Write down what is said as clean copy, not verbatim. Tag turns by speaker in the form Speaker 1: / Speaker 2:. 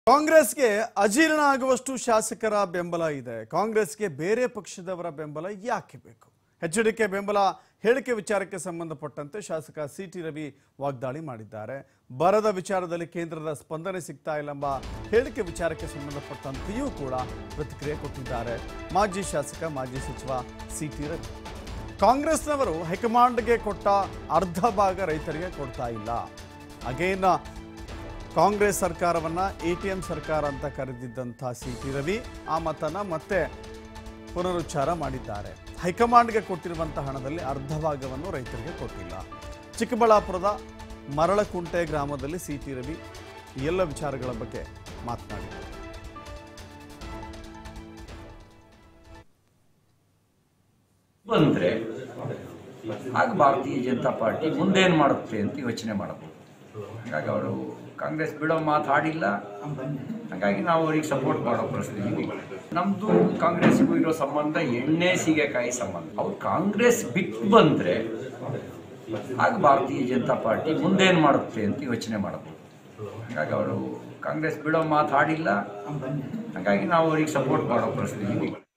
Speaker 1: ಕಾಂಗ್ರೆಸ್ಗೆ ಅಜೀರ್ಣ ಆಗುವಷ್ಟು ಶಾಸಕರ ಬೆಂಬಲ ಇದೆ. ಕಾಂಗ್ರೆಸ್ಗೆ ಬೇರೆ ಪಕ್ಷದವರ ಬೆಂಬಲ ಯಾಕೆ ಬೇಕು? ಎಚ್ಡಿಕೆ ಬೆಂಬಲ ಹೇಳಿಕೆ ವಿಚಾರಕ್ಕೆ ಸಂಬಂಧಪಟ್ಟಂತೆ ಶಾಸಕ ಸಿಟಿ ರವಿ ವಾಗ್ದಾಳಿ ಮಾಡಿದ್ದಾರೆ. ಬರದ ವಿಚಾರದಲ್ಲಿ ಕೇಂದ್ರದ ಸ್ಪಂದನೆ ಸಿಗ್ತಾ ಇಲ್ಲ ಎಂಬ ಹೇಳಿಕೆ ವಿಚಾರಕ್ಕೆ ಸಂಬಂಧಪಟ್ಟಂತೆಯೂ ಕೂಡ ಪ್ರತಿಕ್ರಿಯೆ ಕೊಟ್ಟಿದ್ದಾರೆ ಮಾಜಿ ಶಾಸಕ ಮಾಜಿ ಸಚಿವ ಸಿಟಿ ರವಿ. ಕಾಂಗ್ರೆಸ್ನವರು ಹೈಕಮಾಂಡ್ಗೆ ಕೊಟ್ಟ ಅರ್ಧ ಭಾಗ ರೈತರಿಗೆ ಕೊಡ್ತಾ ಇಲ್ಲ. ಅಗೇನ್ ಕಾಂಗ್ರೆಸ್ ಸರ್ಕಾರವನ್ನ ಎಟಿಎಂ ಸರ್ಕಾರ ಅಂತ ಕರೆದಿದ್ದಂಥ ಸಿಟಿ ರವಿ ಆ ಮತನ ಮತ್ತೆ ಪುನರುಚ್ಚಾರ ಮಾಡಿದ್ದಾರೆ. ಹೈಕಮಾಂಡ್ಗೆ ಕೊಟ್ಟಿರುವಂತಹ ಹಣದಲ್ಲಿ ಅರ್ಧ ಭಾಗವನ್ನು ರೈತರಿಗೆ ಕೊಟ್ಟಿಲ್ಲ. ಚಿಕ್ಕಬಳ್ಳಾಪುರದ ಮರಳಕುಂಟೆ ಗ್ರಾಮದಲ್ಲಿ ಸಿಟಿ ರವಿ ಈ ಎಲ್ಲ ವಿಚಾರಗಳ ಬಗ್ಗೆ ಮಾತನಾಡಿದರು.
Speaker 2: ಬಂದ್ರೆ ಆಗ ಭಾರತೀಯ ಜನತಾ ಪಾರ್ಟಿ ಮುಂದೇನು ಮಾಡುತ್ತೆ ಅಂತ ಯೋಚನೆ ಮಾಡಬಹುದು. ಹಾಗಾಗಿ ಅವರು ಕಾಂಗ್ರೆಸ್ ಬಿಡೋ ಮಾತಾಡಿಲ್ಲ, ಹಾಗಾಗಿ ನಾವು ಅವರಿಗೆ ಸಪೋರ್ಟ್ ಮಾಡೋ ಪರಿಸ್ಥಿತಿ. ನಮ್ಮದು ಕಾಂಗ್ರೆಸ್ಗೂ ಇರೋ ಸಂಬಂಧ ಎಣ್ಣೆ ಸೀಗೆಕಾಯಿ ಸಂಬಂಧ. ಅವ್ರು ಕಾಂಗ್ರೆಸ್ ಬಿಟ್ಟು ಬಂದರೆ ಆಗ ಭಾರತೀಯ ಜನತಾ ಪಾರ್ಟಿ ಮುಂದೇನು ಮಾಡುತ್ತೆ ಅಂತ ಯೋಚನೆ ಮಾಡಬಹುದು. ಹಾಗಾಗಿ ಅವರು ಕಾಂಗ್ರೆಸ್ ಬಿಡೋ ಮಾತಾಡಿಲ್ಲ, ಹಾಗಾಗಿ ನಾವು ಅವರಿಗೆ ಸಪೋರ್ಟ್ ಮಾಡೋ ಪರಿಸ್ಥಿತಿ.